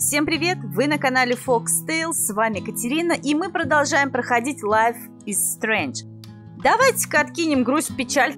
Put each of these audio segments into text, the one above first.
Всем привет! Вы на канале Fox Tales, с вами Катерина, и мы продолжаем проходить Life is Strange. Давайте-ка откинем грусть, печаль.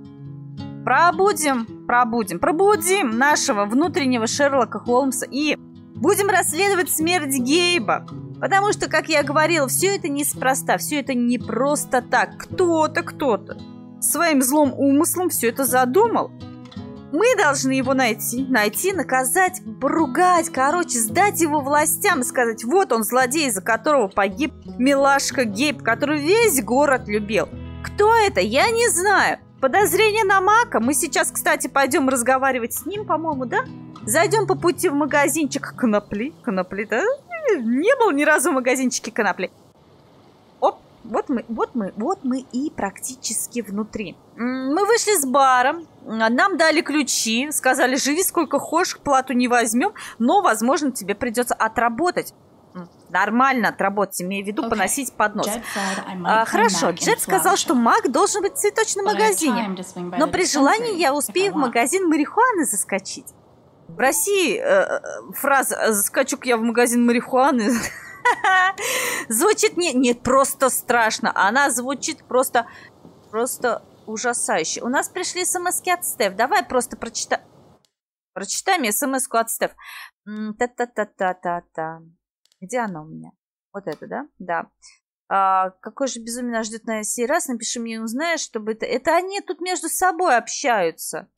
Пробудим нашего внутреннего Шерлока Холмса и будем расследовать смерть Гейба. Потому что, как я говорила, все это неспроста, все это не просто так. Кто-то своим злым умыслом все это задумал. Мы должны его найти, наказать, поругать, сдать его властям и сказать: вот он, злодей, из-за которого погиб милашка Гейб, который весь город любил. Кто это? Я не знаю. Подозрение на Мака. Мы сейчас, кстати, пойдем разговаривать с ним, по-моему, да? Зайдем по пути в магазинчик конопли, да? Не был ни разу в магазинчике конопли. Оп, вот мы и практически внутри. Мы вышли с бара, нам дали ключи, сказали: живи сколько хочешь, плату не возьмем, но, возможно, тебе придется отработать. Нормально отработать, имею в виду поносить поднос. Хорошо, Джет сказал, что Мак должен быть в цветочном магазине, но при желании я успею в магазин марихуаны заскочить. В России фраза «заскочу-ка я в магазин марихуаны» звучит не просто страшно, она звучит просто ужасающе. У нас пришли смс-ки от Стеф. Давай просто прочитай мне смс-ку от Стеф. Та-та-та-та-та-та. Где она у меня? Вот это, да? Да. Какой же безумие нас ждет на сей раз? Напиши мне, узнаешь, чтобы это... Это они тут между собой общаются.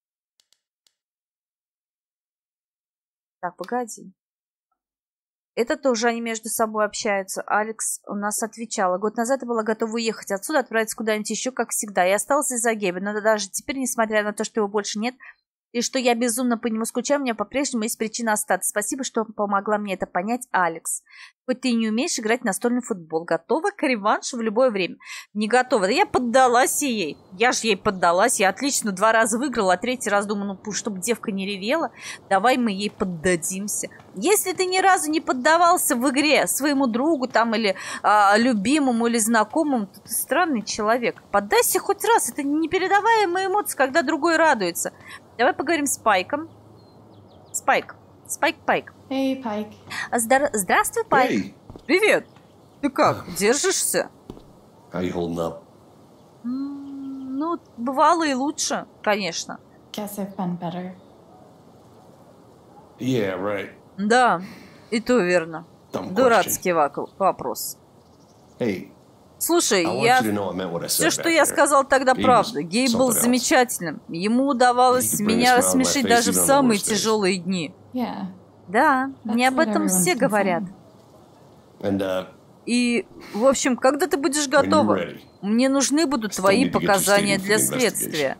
Так, погоди. Это тоже они между собой общаются. Алекс у нас отвечала: год назад я была готова уехать отсюда, отправиться куда-нибудь еще, как всегда. И осталась из-за Гейба. Но даже теперь, несмотря на то, что его больше нет, и что я безумно по нему скучаю, у меня по-прежнему есть причина остаться. Спасибо, что помогла мне это понять, Алекс. Хоть ты и не умеешь играть в настольный футбол. Готова к реваншу в любое время? Не готова. Да я поддалась ей. Я же ей поддалась. Я отлично 2 раза выиграла, а 3-й раз думаю, ну, чтобы девка не ревела, давай мы ей поддадимся. Если ты ни разу не поддавался в игре своему другу там или любимому или знакомому, то ты странный человек. Поддайся хоть раз. Это непередаваемые эмоции, когда другой радуется. Давай поговорим с Пайком. Спайк. Эй, Пайк. Здравствуй, Пайк. Hey. Привет. Ты как, держишься? How you holding up? Ну, бывало и лучше, конечно. Guess I've been better. Yeah, right. Да, и то верно. Dumb Дурацкий вопрос. Hey, Слушай, I want you to know I meant what I said все, что back я there. сказал тогда, He правда. was Гей был something else. замечательным. Ему удавалось He could bring меня a smile to my рассмешить face даже even в on the самые worst days. тяжелые дни. Yeah. Да, мне That's об what этом everyone's все been говорят. saying. And И, в общем, когда ты будешь when you're готова, ready, мне нужны будут still твои need to get you показания statement for для the следствия.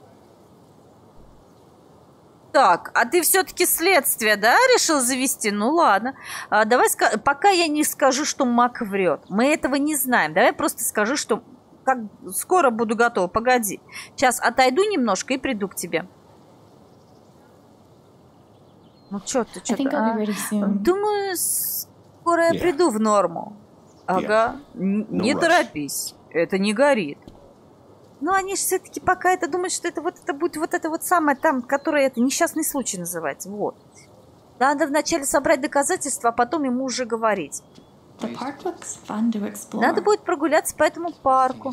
Так, а ты все-таки следствие, да, решил завести? Ну ладно. Давай, пока я не скажу, что Мак врет. Мы этого не знаем. Давай просто скажу, что как скоро буду готова. Погоди. Сейчас отойду немножко и приду к тебе. Ну что ты, I think I'll be ready soon. Думаю, скоро я Yeah. приду в норму. Ага. Не rush. торопись. Это не горит. Но они же все-таки пока это думают, что это будет вот это вот самое там, которое это несчастный случай называется. Вот. Надо вначале собрать доказательства, а потом ему уже говорить. The park looks fun to explore. Надо будет прогуляться по этому парку.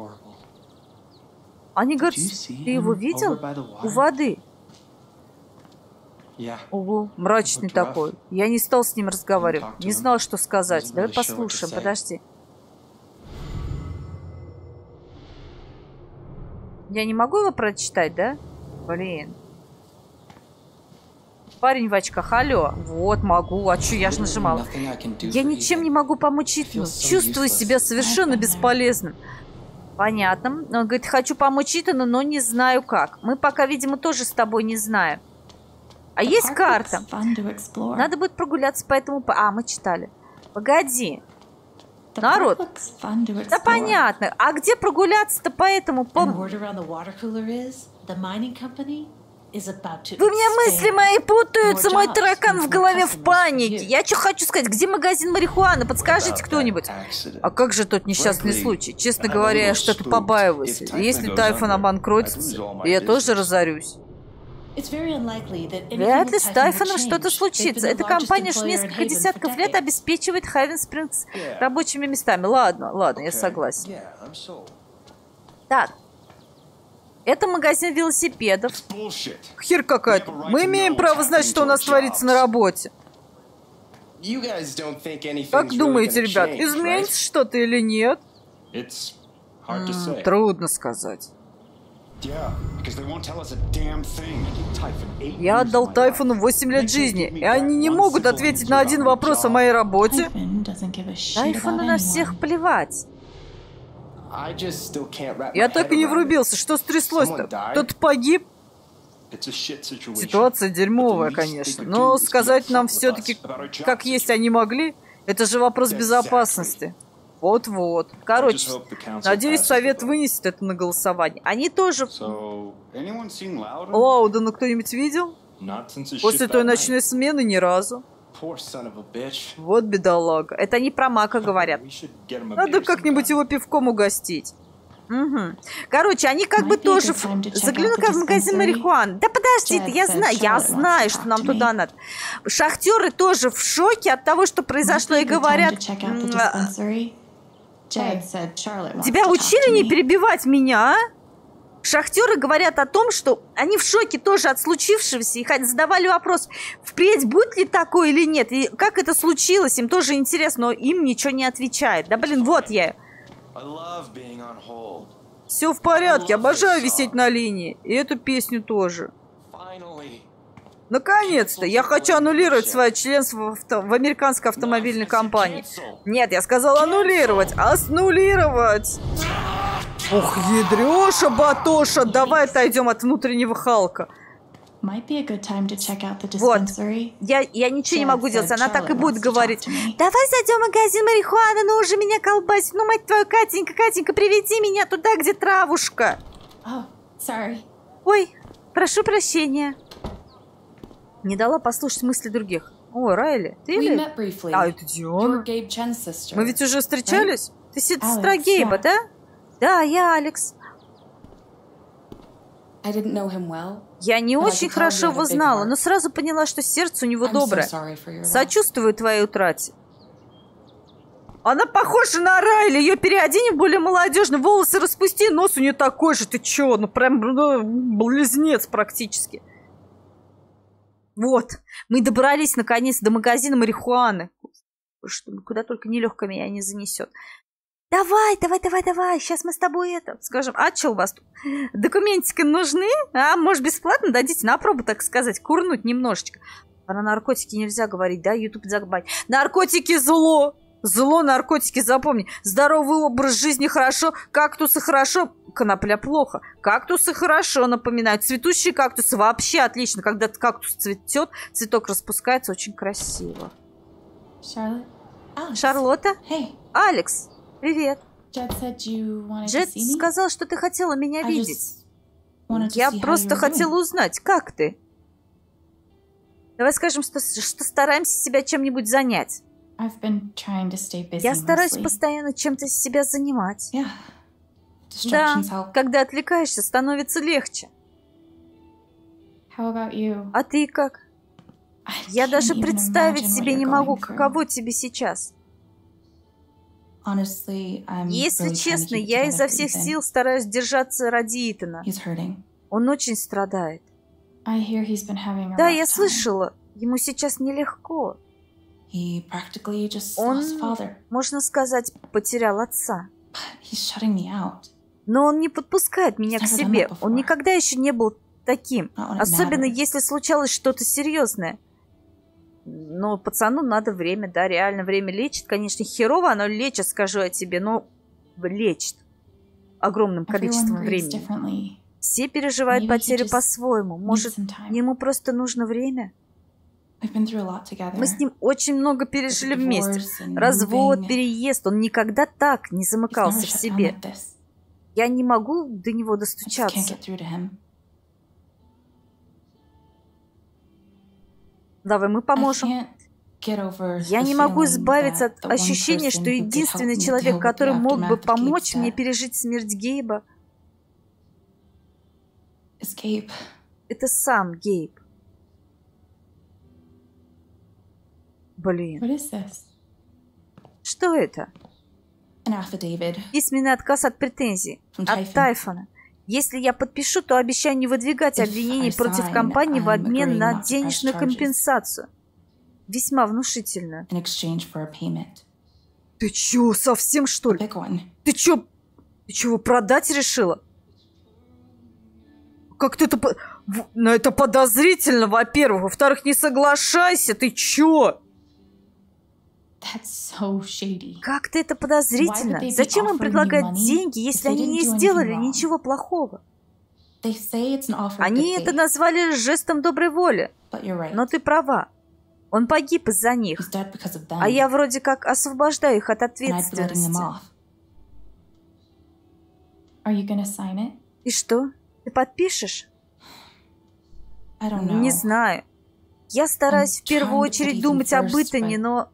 Они говорят: ты его видел? У воды. Ого, мрачный такой. Я не стал с ним разговаривать. Не знал, что сказать. Давай послушаем, подожди. Я не могу его прочитать, да? Блин. Парень в очках, алло. Вот, могу. А чё, я же нажимала. Я ничем не могу помочь Итану. Чувствую себя совершенно бесполезным. Понятно. Он говорит: хочу помочь Итану, но не знаю как. Мы пока, видимо, тоже с тобой не знаем. А The есть park карта. looks fun to explore. Надо будет прогуляться по этому... мы читали. Погоди. The народ. park looks fun to Да explore. понятно. А где прогуляться-то по этому... And the word around the water cooler is the mining company is about to Вы меня мысли expand. мои путаются, мой More таракан jobs в голове and в more панике. customers for Я что хочу сказать, где магазин марихуаны? Подскажите About кто-нибудь. that accident. А как же тот несчастный Frankly, случай? Честно I'm a говоря, я little что-то spooked. побаиваюсь. If Typhon Если goes Тайфон under, обанкротится, I lose all my я тоже business. разорюсь. It's very unlikely that anything Вряд ли with с Typhon Тайфоном will что-то change. They've случится. been the Эта largest компания уже employer in несколько Haven for десятков лет decades. обеспечивает Хайвен Спрингс рабочими местами. Ладно, я согласен. Yeah, I'm sold. Так. Это магазин велосипедов. It's bullshit. Хер какая-то. Мы имеем право знать, что у нас творится на работе. You guys don't think anything's Как really думаете, gonna ребят, change, изменится right? что-то или нет? It's hard to say. Трудно сказать. Yeah, because they won't tell us a damn thing. Typhon, 8 Я years отдал of my Тайфону life. 8 лет They can't жизни, give me и они back не one могут simple ответить answer на один about my вопрос о job. моей работе. Typhon doesn't give a shit Тайфону about на anyone. всех плевать. I just still can't wrap Я my так head и не around it. врубился. Что стряслось-то? Someone died? Кто-то погиб? It's a shit situation. Ситуация дерьмовая, But the least конечно. they could Но do is сказать keep нам up with us все-таки, about our job как есть, situation. они могли. Это же вопрос Exactly. безопасности. Вот-вот. Короче, I just hope the council надеюсь, passes совет the vote. вынесет это на голосование. Они тоже... So, anyone seen Loudon? Лаудена кто-нибудь видел? Not since his После shift той that ночной смены ни разу. night. Poor son of a bitch. Вот бедолага. Это они про Мака говорят. We should get him a Надо beer как-нибудь sometime. его пивком угостить. Угу. Короче, они как бы Might be a тоже... good time to check Загляну-ка out в the магазин dispensary. марихуаны. Да подожди ты, Chad я said знаю, Charlotte wants to что talk нам to туда me. надо. Шахтеры тоже в шоке от того, что произошло, и Might be a good time говорят... to check out the м, dispensary. Jed said Charlotte wants Тебя to talk учили to не me. перебивать меня, а? Шахтеры говорят о том, что они в шоке тоже от случившегося и задавали вопрос, впредь будет ли такое или нет, и как это случилось, им тоже интересно, но им ничего не отвечает. Да блин, вот я. I love being on hold. Все в порядке, обожаю висеть на линии. И эту песню тоже. Finally. Наконец-то! Я хочу аннулировать свое членство в американской автомобильной компании. Нет, я сказал аннулировать. Аннулировать! Ух, ядрёша, батоша! Давай отойдем от внутреннего Халка. Might be a good time to check out the Вот. dispensary. Я ничего не могу делать. Она так и будет говорить. wants to talk to me. Давай зайдем в магазин марихуаны, ну уже меня колбасит. Ну, мать твою, Катенька, приведи меня туда, где травушка. Oh, sorry. Ой, прошу прощения. Не дала послушать мысли других. О, Райли, ты We ли? met briefly. А, это You're Диона. Gabe Chen's sister. Мы ведь уже встречались? Ты сестра Алекс, Гейба, да. да? Да, я Алекс. I didn't know him well. Я не But I очень could tell хорошо you had a его big знала, heart. но сразу поняла, что сердце у него I'm so доброе. sorry for your loss. Сочувствую твоей утрате. Она похожа на Райли, ее переодень в более молодежно, волосы распусти, нос у нее такой же, ты чё, ну прям близнец практически. Вот, мы добрались наконец до магазина марихуаны. Что, куда только нелегко меня не занесет. Давай, сейчас мы с тобой скажем, а что у вас тут? Документики нужны? А, может, бесплатно дадите на пробу, так сказать, курнуть немножечко. Про наркотики нельзя говорить, да, YouTube забанит. Наркотики зло! Зло, наркотики, запомни. Здоровый образ жизни хорошо, кактусы хорошо, конопля плохо. Кактусы хорошо, напоминаю. Цветущие кактусы вообще отлично. Когда кактус цветет, цветок распускается, очень красиво. Charlotte? Alex. Шарлотта? Hey, Алекс, привет. Jed said you wanted Джет to see me. сказал, что ты хотела меня I видеть. just wanted to Я see how просто you were хотела doing. узнать, как ты. Давай скажем, что стараемся себя чем-нибудь занять. I've been trying to stay busy Я стараюсь mostly. постоянно чем-то себя занимать. Yeah. Да, Distractions help. когда отвлекаешься, становится легче. How about you? А ты как? I Я can't даже even представить imagine what себе you're не могу, going through. каково тебе сейчас. Honestly, I'm Если really trying to честно, keep it я together изо for всех Ethan. сил стараюсь держаться ради Итана. He's hurting. Он очень страдает. I hear he's been having a Да, rough я time. слышала, ему сейчас нелегко. He practically just Он, lost father. можно сказать, потерял отца. He's shutting me out. Но он не подпускает меня к He's never done себе. that Он before. никогда еще не был таким. Not when it Особенно matters. если случалось что-то серьезное. Но пацану надо время, да, реально время лечит. Конечно, херово оно лечит, скажу я тебе, но лечит огромным количеством Everyone grieves времени. differently. Все переживают Maybe he потерю just по-своему. Может, Need some time. ему просто нужно время? We've been through a lot together. Мы с ним очень много пережили With вместе. divorce and Развод, moving. переезд. Он никогда так не He's замыкался never в shut down себе. like this. Я не могу до него I just can't достучаться. get through to him. Давай мы I поможем. can't get over Я the не могу feeling избавиться that от the one ощущения, person что who could help единственный me deal человек, with the который мог бы aftermath of помочь Gabe's мне death пережить смерть Гейба, is Gabe. это сам Гейб. Блин, What is this? что это? An affidavit. Письменный отказ от претензий. From От Typhon. Тайфона. Если я подпишу, то обещаю не выдвигать If обвинений I против sign, компании в I'm обмен agreeing на not to press денежную charges. компенсацию. Весьма внушительную. In exchange for a payment. Ты чё, совсем что A ли? big one. Ты чё его продать решила? Как-то это... Ну, это подозрительно, во-первых. Во-вторых, не соглашайся, ты чё? That's so shady. Как-то это Why would подозрительно. they be Зачем им offering предлагать you money деньги, if если they они didn't не do anything сделали wrong? ничего плохого? They say it's an offer of Они good это faith, назвали жестом доброй воли. but you're right. Но ты права. Он погиб из-за них. He's dead because of them. А я вроде как освобождаю их от and I'm letting them ответственности. off. Are you gonna sign it? И что? Ты подпишешь? I don't know. Не знаю. Я стараюсь в I'm первую trying to очередь put думать even об first, Итане, but- но...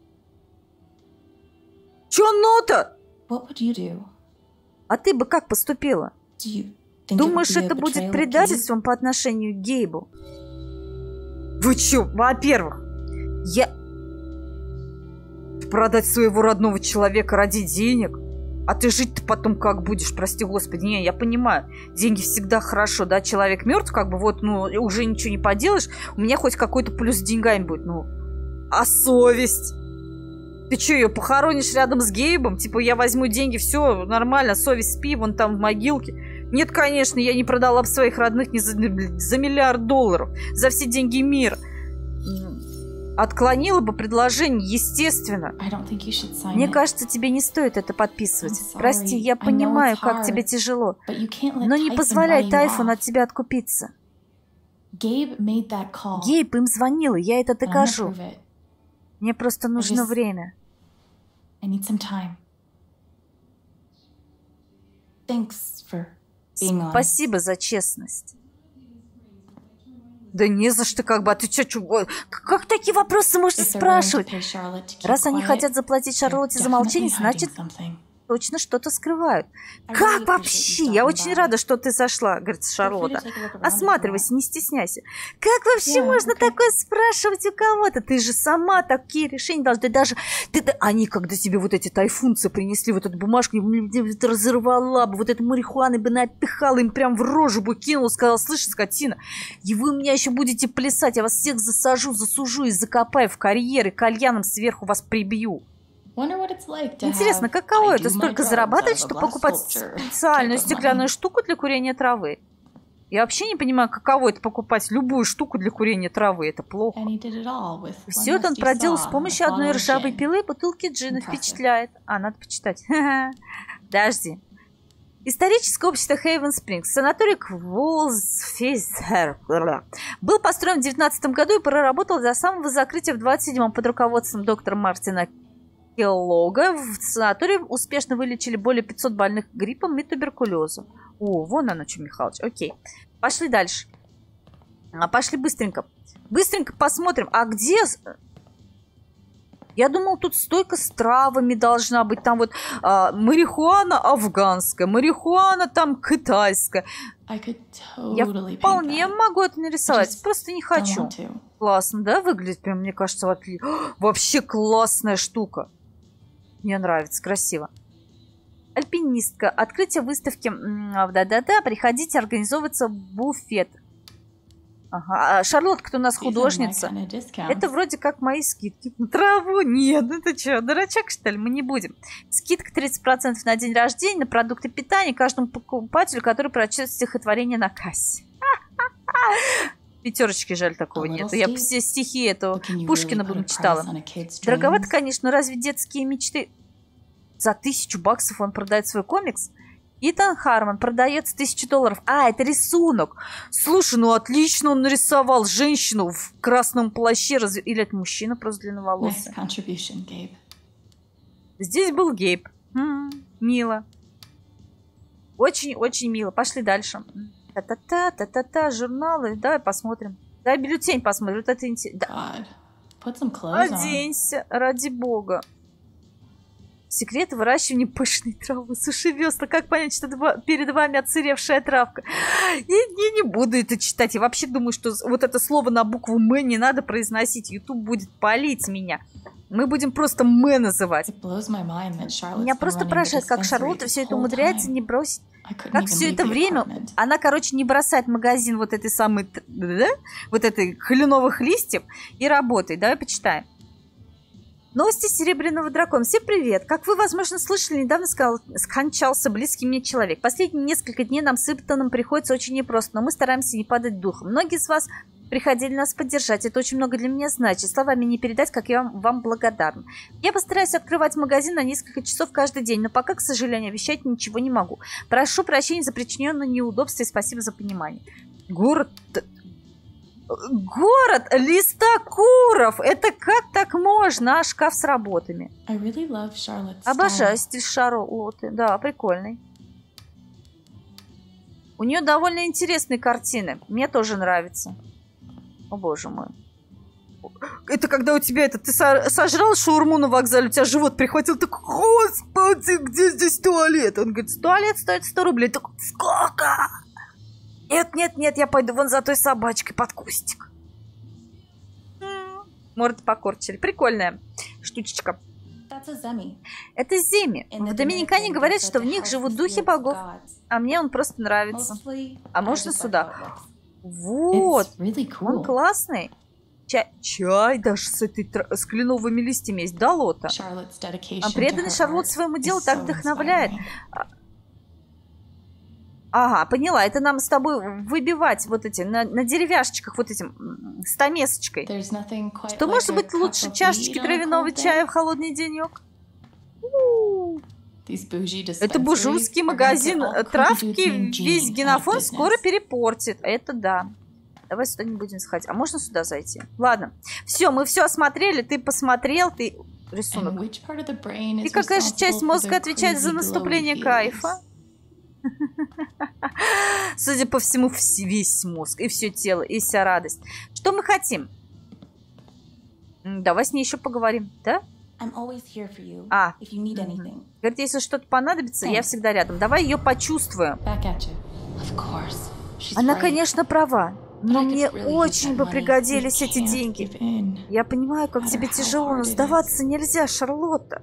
Чё ну-то? What would you do? А ты бы как поступила? Do you think Думаешь, it would be a это будет betrayal of предательством по отношению к Гейбу? Вы чё? Во-первых, я... Продать своего родного человека ради денег? А ты жить-то потом как будешь, прости господи. Не, я понимаю, деньги всегда хорошо, да, человек мертв, как бы вот, ну, уже ничего не поделаешь, у меня хоть какой-то плюс с деньгами будет, ну. А совесть? Ты что, ее похоронишь рядом с Гейбом? Типа, я возьму деньги, все нормально, совесть спи, вон там в могилке. Нет, конечно, я не продала бы своих родных ни за $1 миллиард, за все деньги мира. Отклонила бы предложение, естественно. I don't think you should sign Мне it, кажется, тебе не стоит это подписывать. I'm sorry. Прости, я I know понимаю, it's как hard, тебе тяжело. but you can't let Но не Typhon позволяй buy you Тайфону off. от тебя откупиться. Gabe made that call. Гейб им звонила, я это and I'm gonna докажу. prove it. Мне просто нужно just- время. I need some time. Thanks for being honest. Спасибо за честность. Да не за что, как бы. А ты чё, как такие вопросы можно If they're willing to спрашивать? pay Charlotte to keep Раз они quiet, хотят заплатить they're Шарлотте за молчание, definitely значит, hiding something. точно что-то скрывают. I really Как appreciate вообще? you Я stopping очень by. рада, что ты зашла, говорит Feel free to Шарлотта. take a look around if you Осматривайся, want. не стесняйся. Как вообще Yeah, можно okay. такое спрашивать у кого-то? Ты же сама такие решения должна. Ты даже... Они, когда тебе вот эти тайфунцы принесли вот эту бумажку, ты разорвала бы, вот эту марихуаны бы напихала им прям в рожу бы кинула, сказала: слышь, скотина, и вы у меня еще будете плясать, я вас всех засужу и закопаю в карьер, и кальяном сверху вас прибью. Wonder what it's like to Интересно, have каково I это do my столько drugs зарабатывать, out of a чтобы glass покупать sculpture специальную type of стеклянную money? штуку для курения травы? Я вообще не понимаю, каково это покупать любую штуку для курения травы. Это плохо. And he did it all with Все one это он rusty проделал saw с and a помощью одной bottle of ржавой gin. пилы и бутылки джина. Impressive. Впечатляет. А, надо почитать. Подожди. Историческое общество Хейвен Спрингс. Санаторий Кволсфейсер был построен в 19 году и проработал до самого закрытия в 27-м под руководством доктора Мартина Келлога. В санатории успешно вылечили более 500 больных гриппом и туберкулезом. О, вон оно что, Михалыч. Окей. Пошли дальше. Пошли быстренько. Быстренько посмотрим. А где... Я думал, тут стойка с травами должна быть. Там вот марихуана афганская, марихуана там китайская. I could Я totally paint вполне that. могу это нарисовать. Just Просто не Don't хочу. want to. Классно, да, выглядит? Прям, мне кажется, вообще классная штука. Мне нравится, красиво. Альпинистка. Открытие выставки. Да-да-да. Приходите, организовывается буфет. Ага. Шарлотка-то у нас These are my художница. kind of discounts. Это вроде как мои скидки. На траву? Нет, ну ты что, дурачок, что ли? Мы не будем. Скидка 30% на день рождения, на продукты питания каждому покупателю, который прочтет стихотворение на кассе. Пятерочки, жаль, такого A little нет. Я steep, все стихи этого but can you Пушкина really бы put a мечтала. price on a kid's Дороговато, dreams? конечно, но разве детские мечты... За $1000 он продает свой комикс? Итан Хармон продается $1000. А, это рисунок. Слушай, ну отлично он нарисовал женщину в красном плаще. Или это мужчина просто длинноволосый? Nice contribution, Gabe. Здесь был Гейб. Мило. Очень-очень мило. Пошли дальше. Та-та-та, журналы. Давай посмотрим. Давай бюллетень посмотрим. Вот это интересно. God, put some clothes on. Оденься, ради бога. Секреты выращивания пышной травы. Слушай, весла, как понять, что это перед вами отсыревшая травка? Я не буду это читать. Я вообще думаю, что вот это слово на букву «М» не надо произносить. YouTube будет палить меня. Мы будем просто «М» называть. Меня просто поражает, как Шарлотта все это умудряется не бросить. Как все это время она, короче, не бросает магазин вот этой самой, да? Вот этой кленовых листьев и работает. Давай почитаем. Новости Серебряного дракона. Всем привет! Как вы, возможно, слышали, недавно скончался близкий мне человек. Последние несколько дней нам с Итаном приходится очень непросто, но мы стараемся не падать духом. Многие из вас приходили нас поддержать. Это очень много для меня значит. Словами не передать, как я вам благодарна. Я постараюсь открывать магазин на несколько часов каждый день, но пока, к сожалению, обещать ничего не могу. Прошу прощения за причиненное неудобство и спасибо за понимание. Город Листокуров! Это как так можно? А шкаф с работами. Обожаю стиль Шарлотты. Да, прикольный. У нее довольно интересные картины. Мне тоже нравится. О, боже мой. Это когда у тебя это... Ты сожрал шаурму на вокзале, у тебя живот прихватил. Так, господи, где здесь туалет? Он говорит, туалет стоит 100 рублей. Так, сколько? Нет, я пойду вон за той собачкой под кустик. Морду покорчили. Прикольная штучечка. Это земи. В Доминикане говорят, что в них живут духи богов. А мне он просто нравится. А можно сюда? Вот. Он классный. Чай даже с кленовыми листьями есть. Да, Лота? А преданный Шарлотт своему делу так вдохновляет. Ага, поняла. Это нам с тобой выбивать вот эти, на деревяшечках, вот этим, стамесочкой. Что может быть лучше чашечки травяного чая в холодный денек? Это буржуйский магазин травки, весь генофон скоро перепортит. Это да. Давай сюда не будем сходить. А можно сюда зайти? Ладно. Все, мы все осмотрели. Ты посмотрел, ты... Рисунок. И какая же часть мозга отвечает за наступление кайфа? Судя по всему, весь мозг, и все тело, и вся радость. Что мы хотим? Давай с ней еще поговорим, да? Говорит, если что-то понадобится, я всегда рядом. Давай ее почувствую. Она, конечно, права. Но мне очень бы пригодились эти деньги. Я понимаю, как тебе тяжело, но сдаваться нельзя, Шарлотта.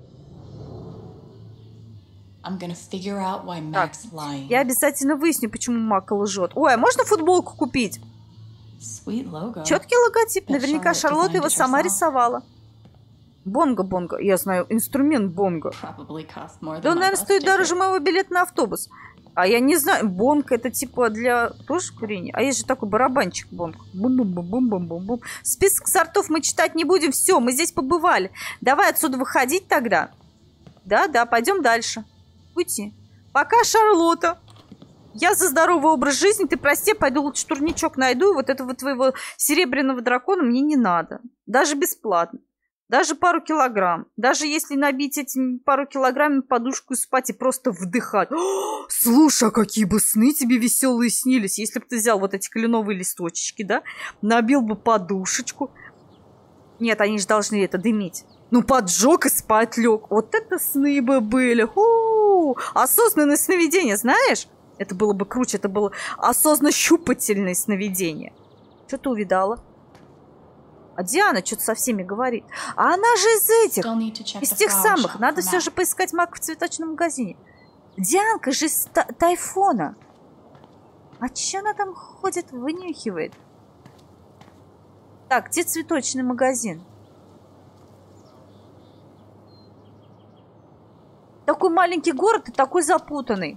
Так, я обязательно выясню, почему Мак лжет. Ой, а можно футболку купить? Четкий логотип. Наверняка Шарлотта его сама рисовала. Бонго-бонго. Я знаю инструмент бонго. Да он, наверное, стоит дороже моего билета на автобус. А я не знаю. Бонго это типа для тоже курения. А есть же такой барабанчик бонго. Бум-бум-бум-бум-бум-бум. Список сортов мы читать не будем. Все, мы здесь побывали. Давай отсюда выходить тогда. Да, пойдем дальше. Уйти. Пока, Шарлотта. Я за здоровый образ жизни. Ты прости, пойду лучше турничок найду. И вот этого твоего серебряного дракона мне не надо. Даже бесплатно. Даже пару килограмм. Даже если набить этими пару килограммами подушку и спать и просто вдыхать. О, слушай, а какие бы сны тебе веселые снились. Если бы ты взял вот эти кленовые листочки, да? Набил бы подушечку. Нет, они же должны это дымить. Ну, поджег и спать лег. Вот это сны бы были. Осознанное сновидение, знаешь? Это было бы круче. Это было осознанно-щупательное сновидение. Что ты увидала? А Диана что-то со всеми говорит. А она же из этих. Из тех самых. Надо все же поискать Мака в цветочном магазине. Дианка же из Тайфона. А че она там ходит, вынюхивает? Так, где цветочный магазин? Такой маленький город и такой запутанный.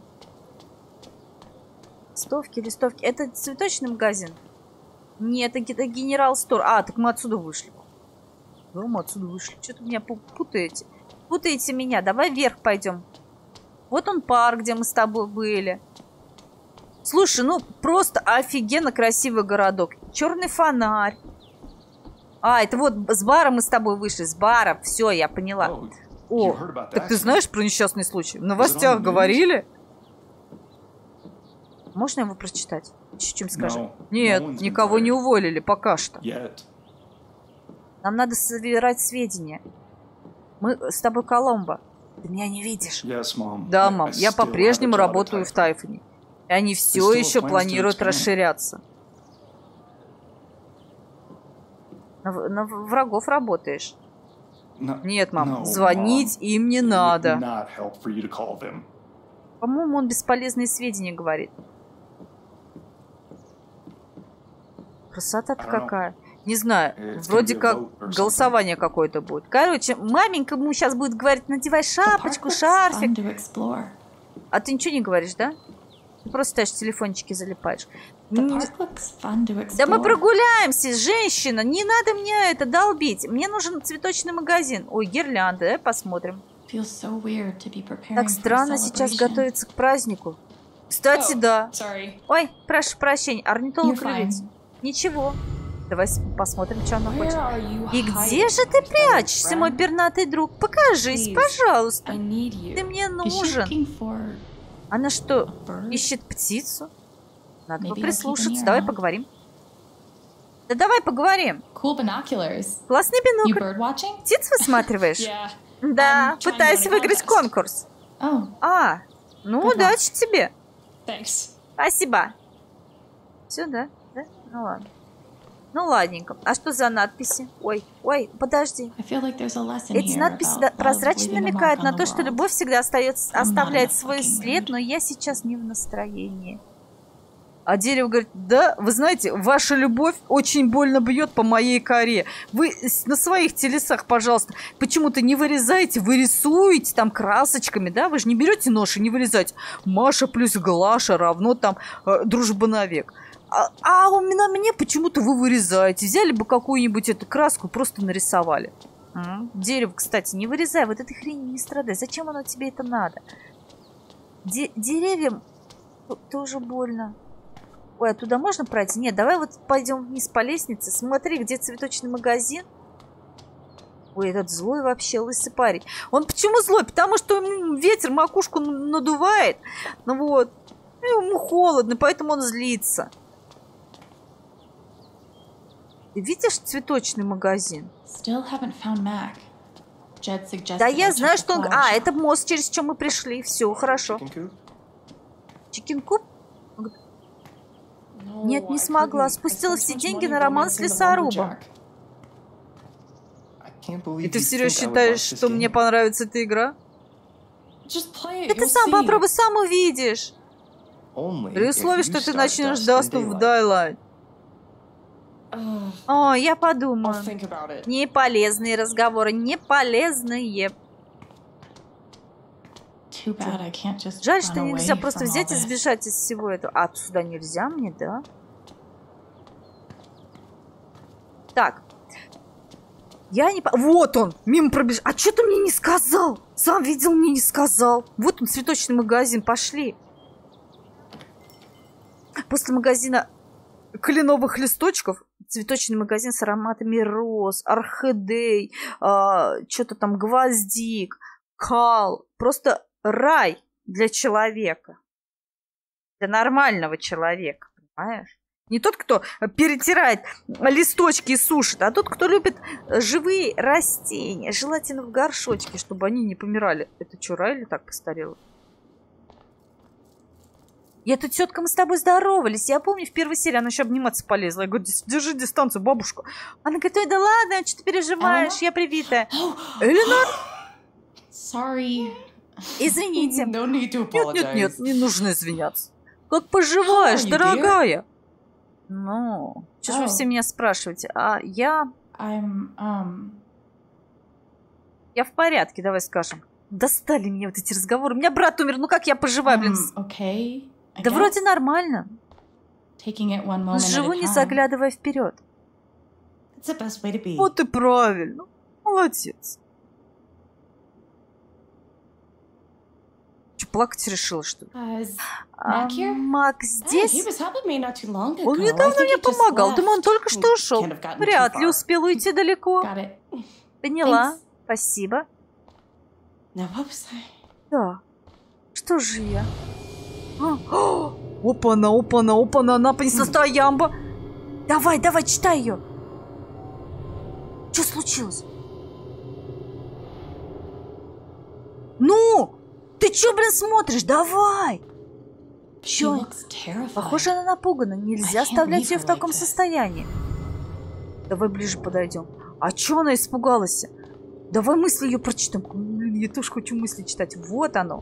Листовки. Это цветочный магазин? Нет, это Генерал Стор. А, так мы отсюда вышли. Да, мы отсюда вышли. Что-то меня путаете. Путаете меня. Давай вверх пойдем. Вот он парк, где мы с тобой были. Слушай, ну просто офигенно красивый городок. Черный фонарь. А, это вот с бара мы с тобой вышли. С бара. Все, я поняла. О, так ты знаешь про несчастный случай? В новостях говорили? Можно его прочитать? Чуть-чуть скажи. Нет, никого не уволили пока что. Нам надо собирать сведения. Мы с тобой Коломбо. Ты меня не видишь? Yes, Mom. Да, I мам, я still have a по-прежнему job at работаю в Typhon. Тайфоне. И они все still have еще plans to планируют expand. расширяться. На врагов работаешь? No, Нет, мам, no, звонить Mom. им не It would надо. not help for you to call them. По-моему, он бесполезные сведения говорит. Красота-то I don't know. какая. Не знаю, It's вроде gonna be a как vote or something. голосование какое-то будет. Короче, маменька ему сейчас будет говорить, надевай The park шапочку, looks шарфик. fun to explore. А ты ничего не говоришь, да? Ты просто стоишь, телефончики залипаешь. The park looks fun to explore. Да мы прогуляемся, женщина, не надо мне это долбить. Мне нужен цветочный магазин. Ой, гирлянды, давай посмотрим. Feels so weird to be preparing Так for a странно сейчас celebration. готовиться к празднику. Кстати, Oh, да. Sorry. Ой, прошу прощения, орнитолог You're fine. рылиц. Ничего. Давай посмотрим, что она Where хочет. are you И hiding, где же ты my прячешься, мой friend? пернатый друг? Покажись, Please. пожалуйста. I need you. Ты мне Is she нужен. looking for Она a что, bird? ищет птицу? Надо бы Maybe I'll keep an прислушаться. ear Давай out. поговорим. Да давай поговорим. Cool binoculars. Классный You бинокль. bird watching? Птиц высматриваешь? Yeah. Да, I'm trying to пытаюсь win a выиграть contest. конкурс. Oh, А, ну Good luck. удачи тебе. Thanks. Спасибо. Все, да? Да? Ну ладно. Ну ладненько. А что за надписи? Ой, ой, подожди. I feel like there's a lesson Эти here надписи about love прозрачно leaving a намекают mark на on то, the что world. любовь всегда оставляет not in a свой fucking след, mood. но я сейчас не в настроении. А дерево говорит, да, вы знаете, ваша любовь очень больно бьет по моей коре. Вы на своих телесах, пожалуйста, почему-то не вырезаете, вы рисуете там красочками, да? Вы же не берете нож и не вырезаете. Маша плюс Глаша равно там дружба навек. А на мне почему-то вы вырезаете. Взяли бы какую-нибудь эту краску, просто нарисовали. Дерево, кстати, не вырезай, вот этой хрени не страдай. Зачем оно тебе это надо? Деревьям тоже больно. Ой, а туда можно пройти? Нет, давай вот пойдем вниз по лестнице. Смотри, где цветочный магазин. Ой, этот злой вообще, лысый парень. Он почему злой? Потому что ему ветер макушку надувает. Ну вот. Ему холодно, поэтому он злится. Ты видишь цветочный магазин? Still haven't found Mac. Jed suggested Да, я I check знаю, the что он... flower А, shop. это мост, через чем мы пришли. Все, хорошо. Chicken coop? Чикин-куб? No, Нет, не I смогла. couldn't. I Спустила spent все so much деньги money на роман с romancing the лесорубом. lumberjack. I can't believe И ты you всерьез think I would считаешь, watch this что мне game. понравится эта игра? Just play it. Да ты You'll сам see. попробуй, сам увидишь. Only При if условии, you что ты start начнешь Dust Dust in of Daylight. Daylight. Ugh, О, я I'll подумаю. think about it. Неполезные разговоры, неполезные. Too bad I can't just Жаль, run что away нельзя просто from взять и all this. сбежать из всего этого. А сюда нельзя мне, да? Так. Я не... Вот он! Мимо пробежал. А что ты мне не сказал? Сам видел, мне не сказал. Вот он, цветочный магазин. Пошли. После магазина кленовых листочков цветочный магазин с ароматами роз, орхидей, что-то там гвоздик, кал. Просто рай для человека. Для нормального человека, понимаешь? Не тот, кто перетирает листочки и сушит, а тот, кто любит живые растения. Желательно в горшочке, чтобы они не помирали. Это что, рай или так постарела? Я тут тетка, мы с тобой здоровались. Я помню, в первой серии она еще обниматься полезла. Я говорю, держи дистанцию, бабушка. Она говорит, ой, да ладно, что ты переживаешь, Элла? я привитая. Эленор, Sorry. извините. No need to apologize. Нет, не нужно извиняться. Как поживаешь, How are you, дорогая? Ну, что ж вы Oh. все меня спрашиваете? А я I'm в порядке, давай скажем. Достали меня вот эти разговоры. У меня брат умер, ну как я поживаю, блин? okay. I Да guess. вроде нормально. Taking it one moment Живу, at a не time. заглядывая вперед. It's the best way to be. Вот и правильно. Молодец. Че, плакать решила, что ли? Is Mac here? Мак He здесь? was helping me not too long ago. Он I недавно think мне he just помогал. Думаю, он left. только что ушел. Can't have gotten too Вряд ли far. успел уйти далеко. Got it. Поняла. Thanks. Спасибо. Now, what was I? Да. Что же я? Опа-на, она понесла стоямба. Давай, читай ее. Что случилось? Ну! Ты чё, блин, смотришь? Давай! She Чё? looks terrified. Похоже, она напугана. Нельзя I can't оставлять leave ее her в таком like this. состоянии. Давай ближе подойдем. А чё она испугалась? Давай мысли ее прочитаем. Блин, я тоже хочу мысли читать. Вот оно.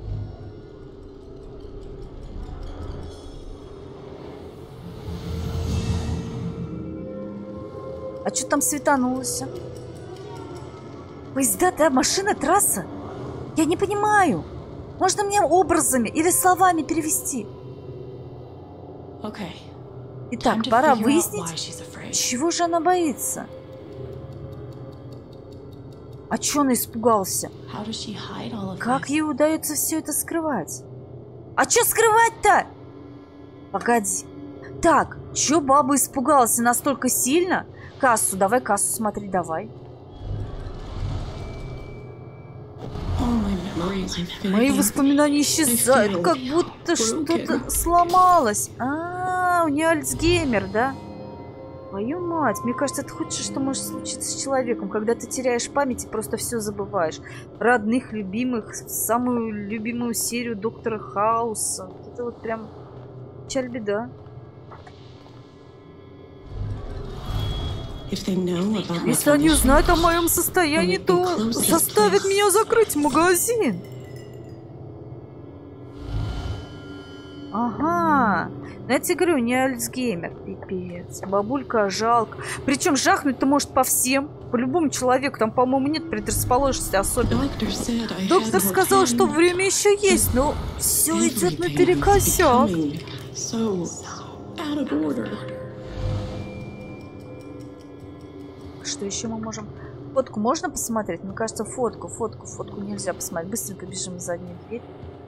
А что там светанулось? Поезда, да, машина, трасса? Я не понимаю. Можно мне образами или словами перевести? Okay. Итак, Time to пора figure out why выяснить, she's afraid. чего же она боится. А чё он испугался? How does she hide all of Как this? ей удается все это скрывать? А чё скрывать-то? Погоди. Так, чё баба испугалась настолько сильно? Кассу, давай кассу смотри, давай. All my memories are fading. Мои воспоминания исчезают, feel как будто broken. что-то сломалось. У нее Альцгеймер, да? Твою мать, мне кажется, это худшее, что может случиться с человеком, когда ты теряешь память и просто все забываешь. Родных, любимых, самую любимую серию Доктора Хауса. Это вот прям печаль-беда. If they know about my Если они condition, узнают о моем состоянии, то заставят меня закрыть магазин. Ага. Ну, я тебе говорю, не Альцгеймер. Пипец. Бабулька жалко. Причем жахнуть-то может по всем. По любому человеку. Там, по-моему, нет предрасположенности особенно. doctor said I Доктор had more сказал, что time. время еще есть, но все идет Everything is наперекосяк. becoming so out of order. Что еще мы можем? Фотку можно посмотреть? Мне кажется, фотку нельзя посмотреть. Быстренько бежим в заднюю дверь.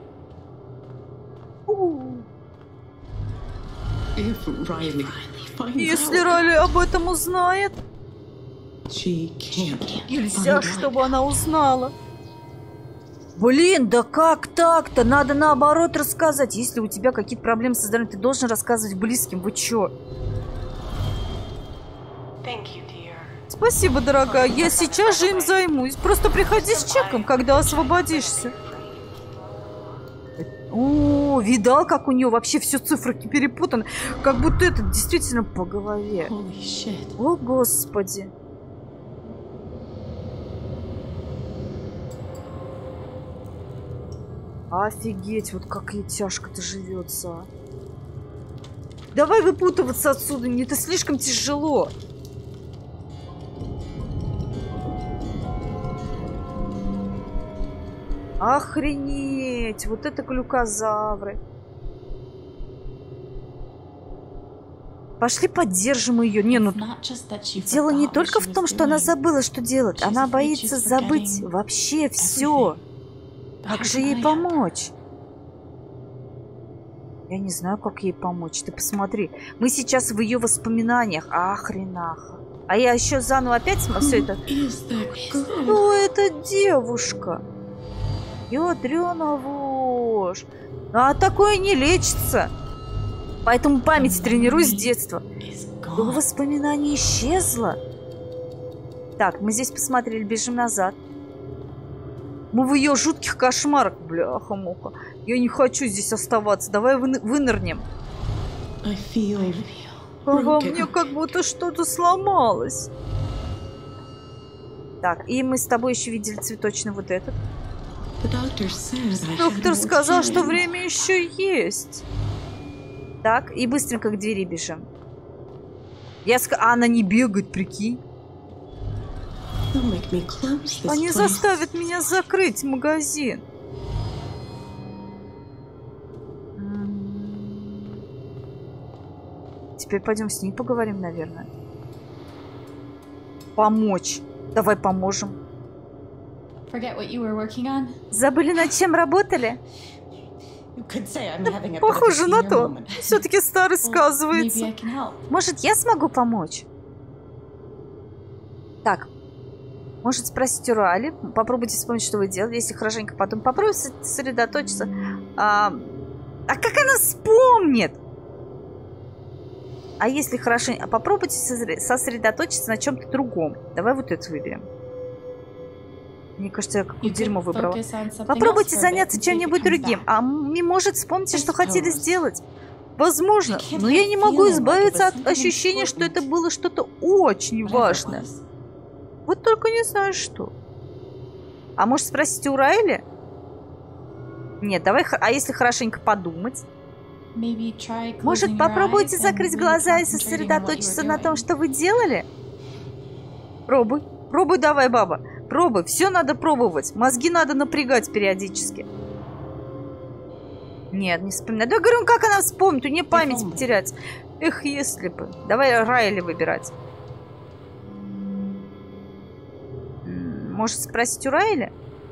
If Riley finds Если out, Райли об этом узнает, she can't нельзя, find чтобы она узнала. Блин, да как так-то? Надо наоборот рассказать. Если у тебя какие-то проблемы со здоровьем, ты должен рассказывать близким. Вы чё? Спасибо, дорогая. Я сейчас же им займусь. Просто приходи с чеком, когда освободишься. О, видал, как у нее вообще все цифры перепутаны? Как будто это действительно по голове. Holy shit. О, Господи. Офигеть, вот как ей тяжко-то живется. А. Давай выпутываться отсюда, это слишком тяжело. Охренеть, вот это глюкозавры. Пошли поддержим ее. Не, ну дело не только в том, что она забыла, что делать. Она боится забыть вообще все. Как же ей помочь? Я не знаю, как ей помочь. Ты посмотри. Мы сейчас в ее воспоминаниях. Охренаха. А я еще заново опять все это... Кто эта девушка? Ядрёна вошь. А такое не лечится. Поэтому память тренируй с детства. Его воспоминание исчезло. Так, мы здесь посмотрели, бежим назад. Мы в ее жутких кошмарах. Бляха-муха. Я не хочу здесь оставаться. Давай вынырнем. Во мне как будто что-то сломалось. Так, и мы с тобой еще видели цветочный вот этот. Доктор сказал, что время еще есть. Так, и быстренько к двери бежим. А она не бегает, прикинь. Они заставят меня закрыть магазин. Теперь пойдем с ней поговорим, наверное. Помочь. Давай поможем. Забыли, над чем работали? Похоже на то. Все-таки старый сказывается. Может, я смогу помочь? Так. Может спросить у Райли. Попробуйте вспомнить, что вы делали. Если хорошенько потом попробуйте сосредоточиться. А как она вспомнит? А если хорошенько... Попробуйте сосредоточиться на чем-то другом. Давай вот это выберем. Мне кажется, я You какое could дерьмо выбрала. focus on something Попробуйте else for a bit заняться and see if it чем-нибудь comes другим. back. А не может вспомните, что хотели Suppose. сделать. Возможно, I can't но я help не могу feeling like it избавиться was от something ощущения, что это important. было что-то очень Whatever it важное. was. Вот только не знаю, что. А может спросить у Райли? Нет, давай, а если хорошенько подумать? Maybe try closing Может, your попробуйте eyes and закрыть really глаза и concentrating on what you сосредоточиться were на том, doing. что вы делали? Пробуй. Пробуй давай, баба. Пробуй. Все надо пробовать. Мозги надо напрягать периодически. Нет, не вспоминай. Да, говорю, как она вспомнит? У нее память помню. потерять. Эх, если бы. Давай Райли выбирать. Может, спросить у Райли?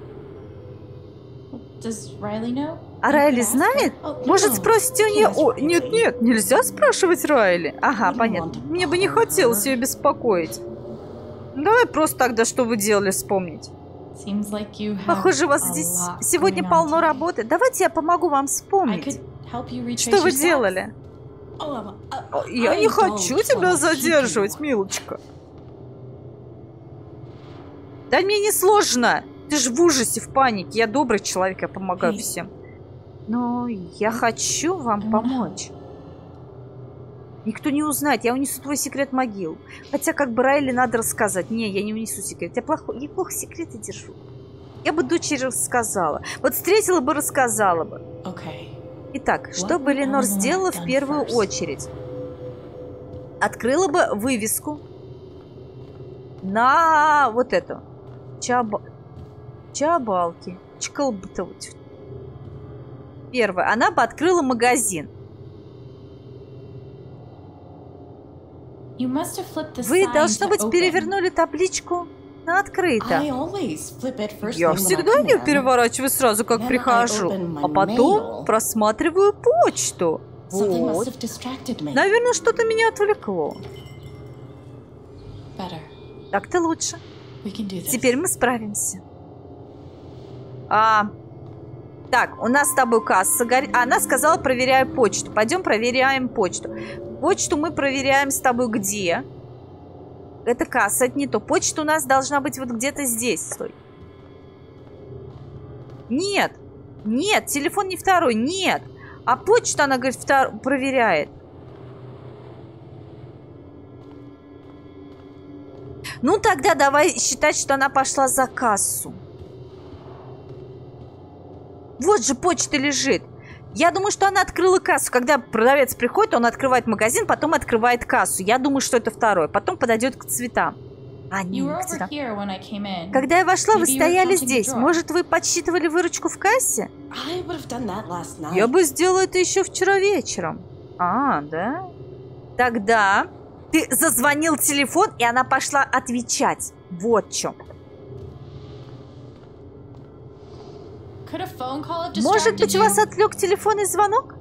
Does Riley know? А You Райли could ask her. знает? Oh, Может, no. спросите у нее? Yes, О, Riley. нет, нельзя спрашивать Райли. Ага, We don't понятно. want to Мне бы не bother хотелось her. ее беспокоить. Ну, давай просто тогда, что вы делали, вспомнить. Seems like you have Похоже, у вас a здесь lot сегодня going on полно today. работы. Давайте я помогу вам I вспомнить. could help you retrace Что вы your steps. делали? Я I не don't хочу тебя wanna keep задерживать, you. милочка. Да мне не сложно. Ты же в ужасе, в панике. Я добрый человек, я помогаю Эй. всем. Но я хочу вам I wanna помочь. Никто не узнает, я унесу твой секрет в могилу. Хотя как бы Райли надо рассказать. Не, я не унесу секрет. Я плохо секреты держу. Я бы дочери рассказала. Вот встретила бы, рассказала бы. Okay. Итак, что What бы would Ленор Eleanor сделала have в done первую first? очередь? Открыла бы вывеску на вот эту. Чабалки. Чкалбтовать. Первое. Она бы открыла магазин. You must have flipped the Вы, sign должно to быть, open. перевернули табличку на открыто. I always flip it first Я thing when I всегда come ее in. переворачиваю сразу, как Then I прихожу. open my А потом mail. просматриваю почту. Something must Вот. have distracted me. Наверное, что-то меня отвлекло. Better. Так-то лучше. We can do this. Теперь мы справимся. Так, у нас с тобой касса горит. Она сказала, проверяю почту. Пойдем проверяем почту. Почту мы проверяем с тобой где? Это касса, это не то. Почта у нас должна быть вот где-то здесь. Стой. Нет. Нет, телефон не второй. Нет. А почту, она говорит, проверяет. Ну, тогда давай считать, что она пошла за кассу. Вот же почта лежит. Я думаю, что она открыла кассу. Когда продавец приходит, он открывает магазин, потом открывает кассу. Я думаю, что это второе. Потом подойдет к цветам. А, You не were к over цветам. here when I came in. Когда я вошла, вы Maybe you were стояли counting the здесь. drawer. Может, вы подсчитывали выручку в кассе? I would have done that last night. Я бы сделала это еще вчера вечером. А, да? Тогда ты зазвонил телефон, и она пошла отвечать. Вот в чем. Could a phone call have Может distracted быть, вас you? отвлек телефонный звонок?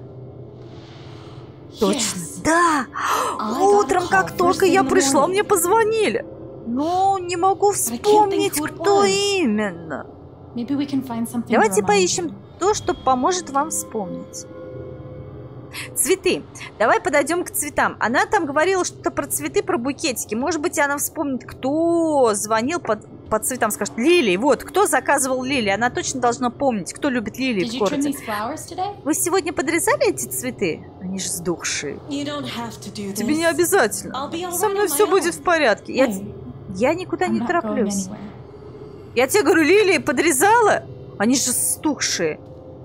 Точно. Yes. Да. I got a Утром, call как first только thing я in the пришла, morning. мне позвонили. Но не могу I can't think вспомнить, who it кто was. именно. Maybe we can find something to Давайте remind поищем you. то, что поможет вам вспомнить. Цветы. Давай подойдем к цветам. Она там говорила что-то про цветы, про букетики. Может быть, она вспомнит, кто звонил по цветам. Скажет, лилии. Вот, кто заказывал лилии. Она точно должна помнить, кто любит лилии Did в you trim городе. these flowers today? Вы сегодня подрезали эти цветы? Они же сдохшие. You don't have to do this. Тебе не обязательно. I'll be all Со right мной on все my будет own. в порядке. Hey, Я никуда I'm не not going тороплюсь. anywhere. Я тебе говорю, лилии подрезала? Они же стухшие.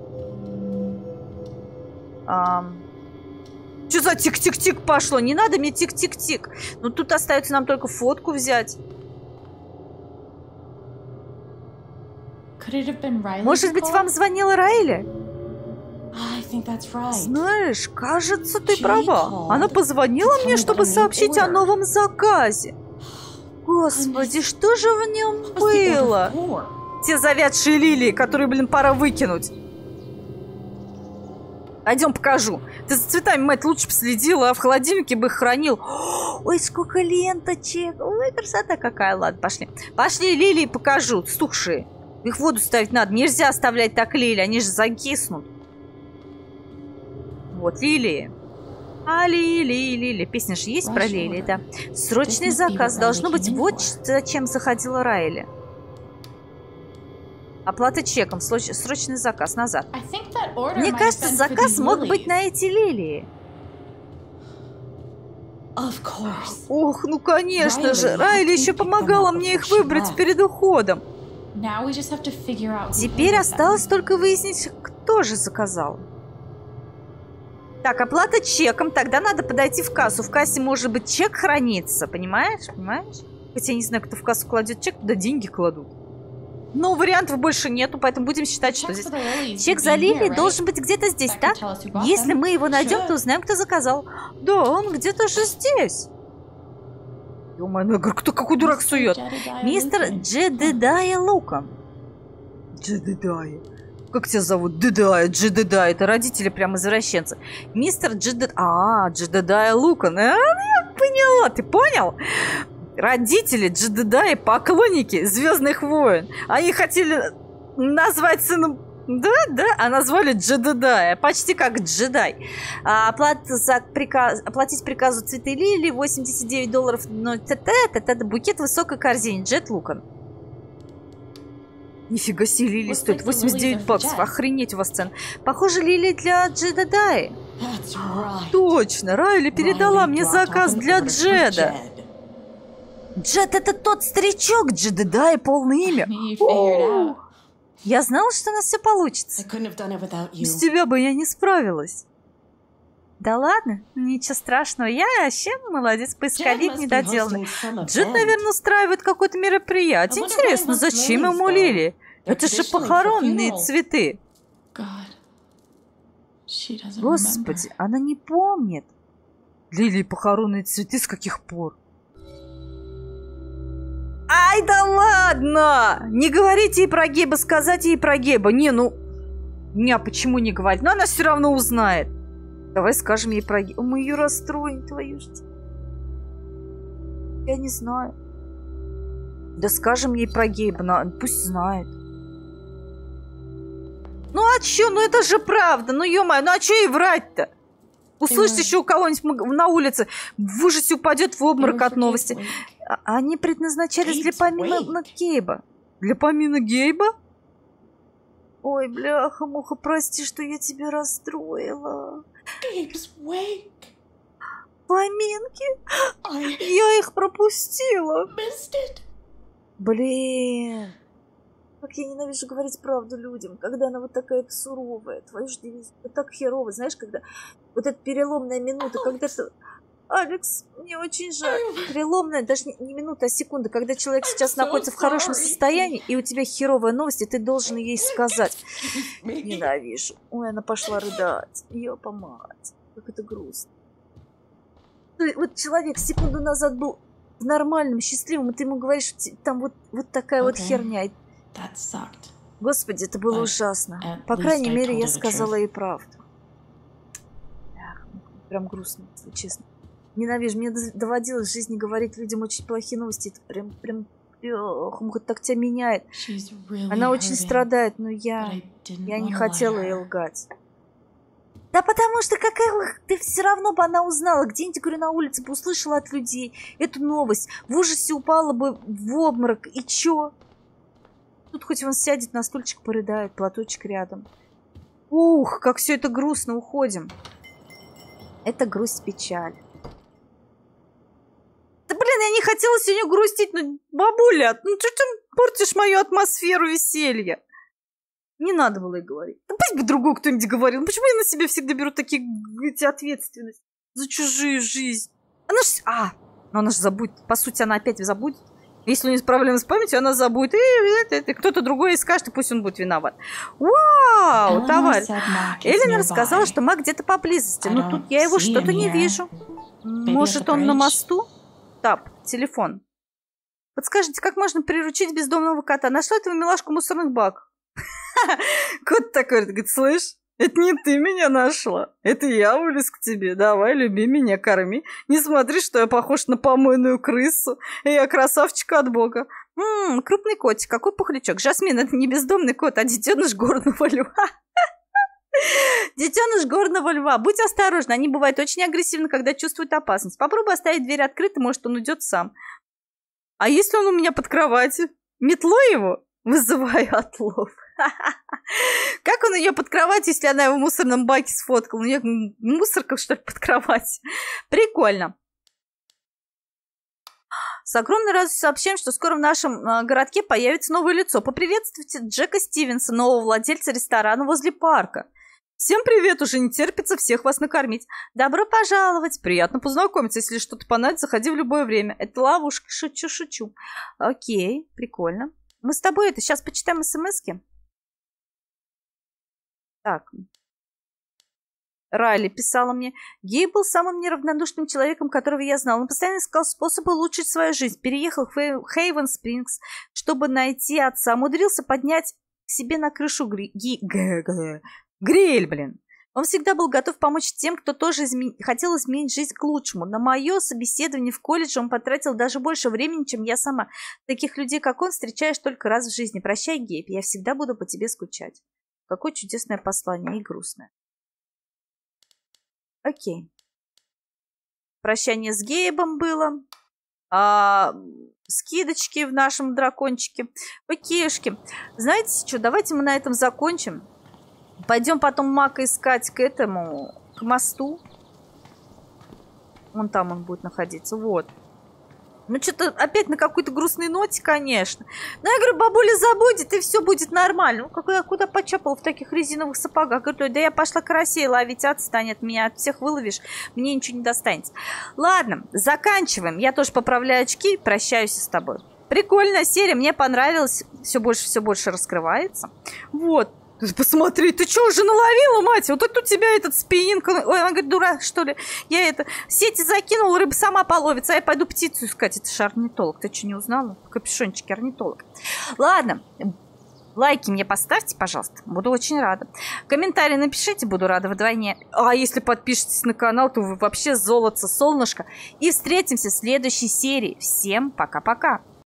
Что за тик-тик-тик пошло? Не надо мне тик-тик-тик. Ну тут остается нам только фотку взять. Could it have been Riley? Может who быть, called? вам звонила Райли? I think that's right. Знаешь, кажется, ты She права. called Она позвонила to tell мне, me чтобы about a new сообщить о order. новом заказе. Господи, что же в нем What was the order было? for? Те завядшие лилии, которые, пора выкинуть. Пойдем покажу. Ты за цветами, мать, лучше бы следила, а в холодильнике бы их хранил. Ой, сколько ленточек. Ой, красота какая. Ладно, пошли. Пошли, лилии покажу, стухшие. Их в воду ставить надо. Нельзя оставлять так лилии, они же закиснут. Вот, лилии. А лилии. Песня же есть про лилии, да. Срочный This must be заказ. what Должно Riley быть, came in вот for. зачем заходила Райли. Оплата чеком. Срочный заказ. Назад. I think that order Мне might have кажется, been for заказ these мог быть lilies. на эти лилии. Of course. Ох, ну конечно же. Райли Райли еще helped me pick помогала them up мне их before she выбрать left. перед уходом. Now we just have to figure out who Теперь ordered them. осталось только выяснить, кто же заказал. Так, оплата чеком. Тогда надо подойти в кассу. В кассе, может быть, чек хранится. Понимаешь? Понимаешь? Хотя я не знаю, кто в кассу кладет чек, туда деньги кладут. Но вариантов больше нету, поэтому будем считать, что Check здесь... for the lilies Чек would за be лилии here, right? должен быть где-то здесь, That так? could tell us who bought Если them. мы его найдем, Sure. то узнаем, кто заказал. Да, он где-то же здесь. Ё-моё, я говорю, кто какой дурак сует? Мистер Джедедая Лукан. Джедедая. Как тебя зовут? Дедая, Джедедая. Это родители прям извращенцы. Мистер Джедедая Лукан. Я поняла, ты понял? Родители Джедедая, поклонники Звездных войн. Они хотели назвать сыном... Да, а назвали Джедедая. Почти как джедай. Оплатить приказу цветы лилии $89. Но это букет в высокой корзине. Джет Лукан. Нифига себе, лилии стоит $89. Охренеть у вас цен. Похоже, лилии для Джедедаи. That's right. Точно, Райли передала Riley мне dropped заказ off an для order for Джеда. Jed. Джед это тот старичок, Джедедай полное имя. You figured out. Я знала, что у нас все I получится. couldn't have done it without you. Без тебя бы я не справилась. Да ладно, ничего страшного. Я вообще молодец, Jed поисковик must be недоделанный. hosting some Джед, event. наверное, устраивает какое-то мероприятие. I wonder why Интересно, he wants зачем lilies, ему though? лилии? They're Это же traditionally for похоронные funerals. цветы. God. She doesn't Господи, remember. она не помнит. Лилии похоронные цветы с каких пор? Ай, да ладно! Не говорите ей про Гейба, сказать ей про Гейба. Не, почему не говорить? Но она все равно узнает. Давай скажем ей про Гейба. Мы ее расстроим, твою ж. Я не знаю. Да скажем ей про Гейба, пусть знает. Ну а чё? Ну это же правда. Ну ё-моё, ну а чё ей врать-то? Услышите еще у кого-нибудь на улице, в ужасе упадет в обморок от новости. Они предназначались для помина Гейба. Для помина Гейба? Ой, бляха-муха, прости, что я тебя расстроила. Gabe's wake. Поминки? I Я их пропустила. missed it. Блин. Как я ненавижу говорить правду людям, когда она вот такая суровая. Твою ж дивизию. Это так херово, знаешь, когда... Вот эта переломная минута, когда ты... Алекс, мне очень жаль. Переломная, даже не минута, а секунда, когда человек сейчас находится в хорошем состоянии, и у тебя херовая новость, и ты должен ей сказать. Ненавижу. Ой, она пошла рыдать. Ёпа мать. Как это грустно. Вот человек секунду назад был нормальным, счастливым, и ты ему говоришь, там вот такая вот херня. That sucked. Господи, это было But ужасно. at По least крайней I мере, told я her the сказала truth. ей правду. Эх, прям грустно, если честно. Ненавижу. Мне доводилось в жизни говорить людям очень плохие новости. Это прям, эх, так тебя меняет. She's really Она очень hurting, страдает, но but я I didn't не wanna lie хотела to ей her. лгать. Да потому что какая ты все равно бы она узнала, где-нибудь, говорю, на улице бы услышала от людей эту новость, в ужасе упала бы в обморок, и чё? Тут хоть он сядет на стульчик, порыдает, платочек рядом. Ух, как все это грустно, уходим. Это грусть, печаль. Да блин, я не хотела сегодня грустить, но бабуля, ну ты портишь мою атмосферу веселья. Не надо было ей говорить. Да пусть бы другой кто-нибудь говорил. Ну, почему я на себя всегда беру эти ответственности за чужую жизнь? Она ж... но она же забудет. По сути, она опять забудет. Если у нее проблемы с памятью, она забудет. И кто-то другой ей скажет, и пусть он будет виноват. Вау, Eleanor товарищ. said Mac is Эллинор nearby. сказала, что Мак где-то поблизости. I Но don't тут я его see что-то him не here. вижу. Может, at the он на bridge? мосту? Тап, телефон. Подскажите, как можно приручить бездомного кота? Нашла этого милашку в мусорных баках. Кот такой, говорит, слышь, это не ты меня нашла. Это я вылез к тебе. Давай, люби меня, корми. Не смотри, что я похож на помойную крысу. Я красавчик от бога. Крупный котик, какой пухлячок. Жасмин, это не бездомный кот, а детеныш горного льва. Детеныш горного льва. Будь осторожна, они бывают очень агрессивны, когда чувствуют опасность. Попробуй оставить дверь открытой, может, он уйдет сам. А если он у меня под кроватью? Метлой его? Вызываю отлов. Как он ее под кровать, если она его в мусорном баке сфоткала? У нее мусорка, что ли, под кровать? Прикольно. С огромной радостью сообщаем, что скоро в нашем городке появится новое лицо. Поприветствуйте Джека Стивенса, нового владельца ресторана возле парка. Всем привет, уже не терпится всех вас накормить. Добро пожаловать, приятно познакомиться. Если что-то понадобится, заходи в любое время. Это ловушка, шучу. Окей, прикольно. Мы с тобой это сейчас почитаем смс-ки. Так. Райли писала мне. Гей был самым неравнодушным человеком, которого я знал. Он постоянно искал способы улучшить свою жизнь. Переехал в Хейвен Спрингс, чтобы найти отца. Умудрился поднять к себе на крышу гриль, блин. Он всегда был готов помочь тем, кто тоже хотел изменить жизнь к лучшему. На мое собеседование в колледже он потратил даже больше времени, чем я сама. Таких людей, как он, встречаешь только раз в жизни. Прощай, Гейб, я всегда буду по тебе скучать. Какое чудесное послание и грустное. Окей. Прощание с Гейбом было. Скидочки в нашем дракончике. Окейшки. Знаете что, давайте мы на этом закончим. Пойдем потом Мака искать к мосту. Вон там он будет находиться. Вот. Ну, что-то опять на какой-то грустной ноте, конечно. Но я говорю, бабуля забудет, и все будет нормально. Ну, я куда почапала в таких резиновых сапогах? Говорю, да я пошла карасей ловить, отстань от меня, от всех выловишь, мне ничего не достанется. Ладно, заканчиваем. Я тоже поправляю очки, прощаюсь с тобой. Прикольная серия, мне понравилась. Все больше раскрывается. Вот. Посмотри, ты что, уже наловила, мать? Вот это у тебя этот спиннинг. Ой, она говорит, дура, что ли? Я сети закинула, рыба сама половится, а я пойду птицу искать. Это же орнитолог. Ты что, не узнала? В капюшончике орнитолог. Ладно, лайки мне поставьте, пожалуйста. Буду очень рада. Комментарии напишите, буду рада вдвойне. А если подпишетесь на канал, то вы вообще золото, солнышко. И встретимся в следующей серии. Всем пока-пока.